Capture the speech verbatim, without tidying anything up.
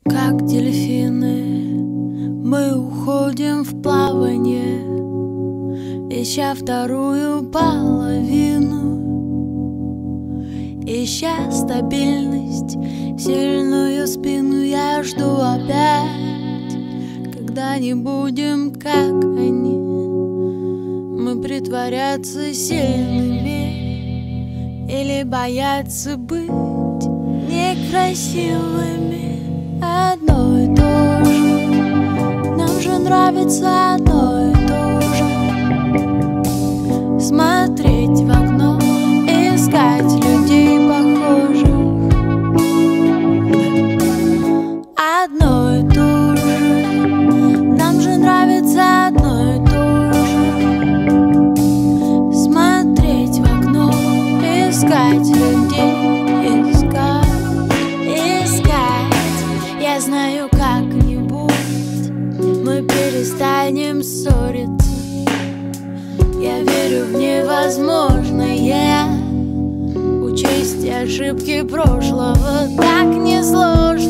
Как дельфины мы уходим в плавание, ища вторую половину, ища стабильность, сильную спину. Я жду опять, когда не будем, как они. Мы притворяться сильными или бояться быть некрасивыми. Одно и то же, нам же нравится одно и то же. Смотреть в окно, искать людей похожих. Одно и то же, нам же нравится одно и то же. Смотреть в окно, искать людей. Я знаю, как-нибудь мы перестанем ссориться. Я верю в невозможное, учесть ошибки прошлого так несложно.